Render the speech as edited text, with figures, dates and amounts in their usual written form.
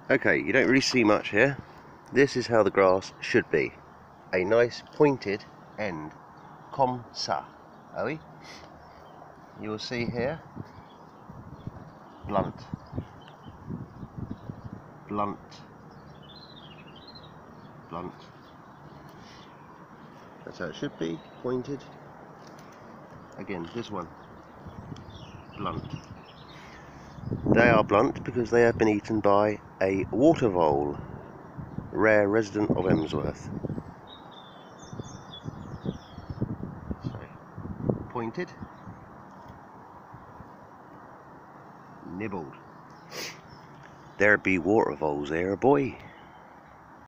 Okay, you don't really see much here. This is how the grass should be. A nice pointed end. Comme ça. Ah oui? You will see here, blunt, blunt, blunt. That's how it should be, pointed. Again, this one, blunt. They are blunt because they have been eaten by a water vole, rare resident of Emsworth. So, pointed, nibbled. There be water voles there, boy.